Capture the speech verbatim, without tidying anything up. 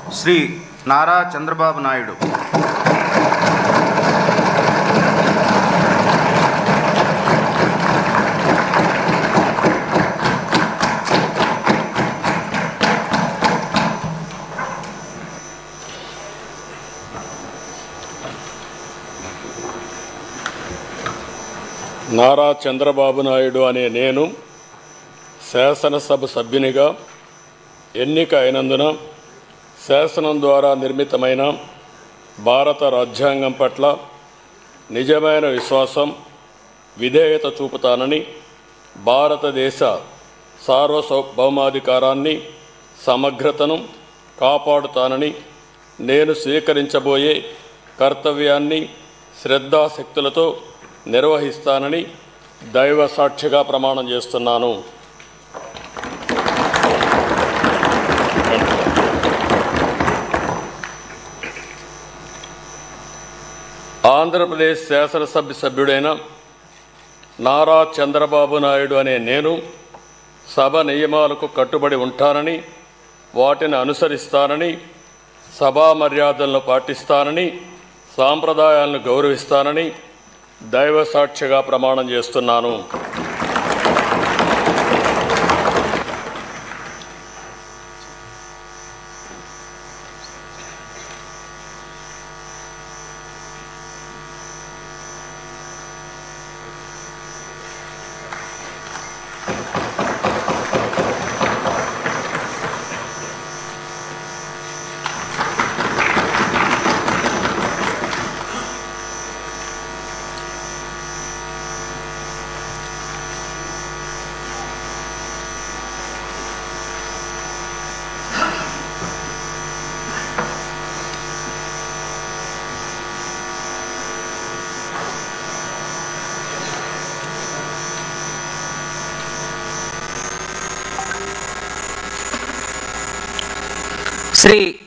శ్రీ నారా చంద్రబాబు నాయుడు. నారా చంద్రబాబు నాయుడు అనే నేను శాసనసభ సభ్యునిగా ఎన్నిక అయినందున శాసనం ద్వారా నిర్మితమైన భారత రాజ్యాంగం పట్ల నిజమైన విశ్వాసం, విధేయత చూపుతానని, భారతదేశ సార్వభౌమాధికారాన్ని, సమగ్రతను కాపాడుతానని, నేను స్వీకరించబోయే కర్తవ్యాన్ని శ్రద్ధాశక్తులతో నిర్వహిస్తానని దైవ సాక్షిగా ప్రమాణం చేస్తున్నాను. ఆంధ్రప్రదేశ్ శాసనసభ సభ్యుడైన నారా చంద్రబాబు నాయుడు అనే నేను సభ నియమాలకు కట్టుబడి ఉంటానని, వాటిని అనుసరిస్తానని, సభా మర్యాదలను పాటిస్తానని, సాంప్రదాయాలను గౌరవిస్తానని దైవ సాక్షిగా ప్రమాణం చేస్తున్నాను. శ్రీ